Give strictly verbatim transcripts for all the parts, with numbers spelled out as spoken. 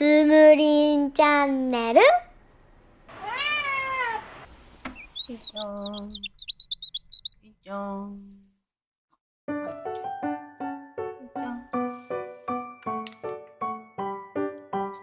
つむりんチャンネル。 いいじゃん。いいじゃん。はい、いいじゃん。して。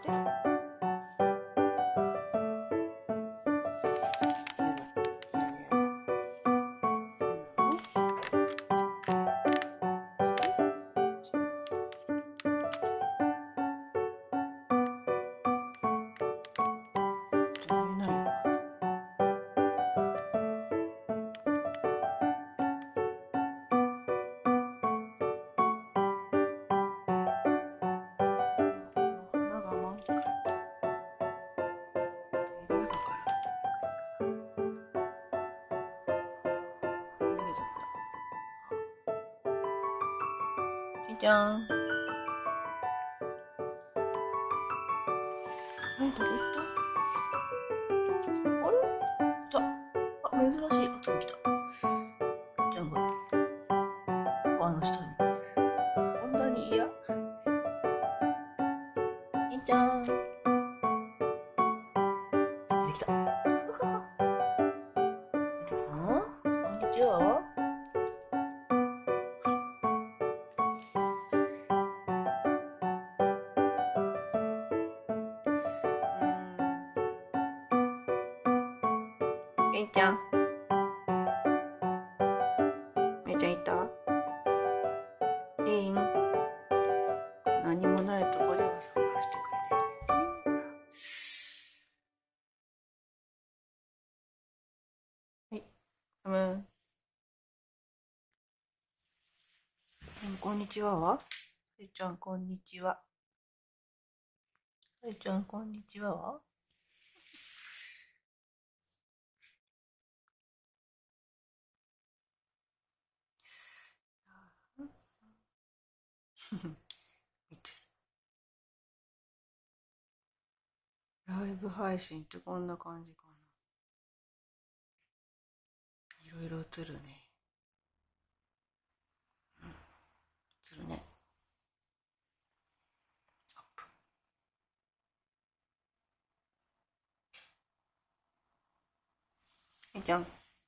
じゃん。え、どこ行った？あれ？来た。あ、珍しい。あ、来た。じゃん、これ。あの下に。そんなに嫌？いいじゃん。出てきた。出てきたの？こんにちは。めいちゃん。めいちゃんいた？りん。何もないところでは探してくれない。はい。サム。うん、こんにちはは？ゆちゃん、こんにちは。ゆちゃん、こんにちはは？見てる。ライブ配信ってこんな感じかな。いろいろ映るね。うん、映るね。アップ。えいちゃん。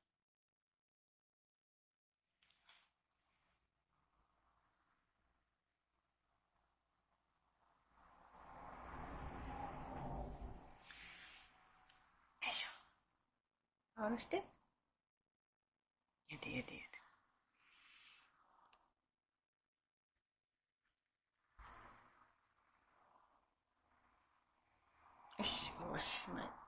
よいしょ。あらして。やでやでやで。よし、おしまい。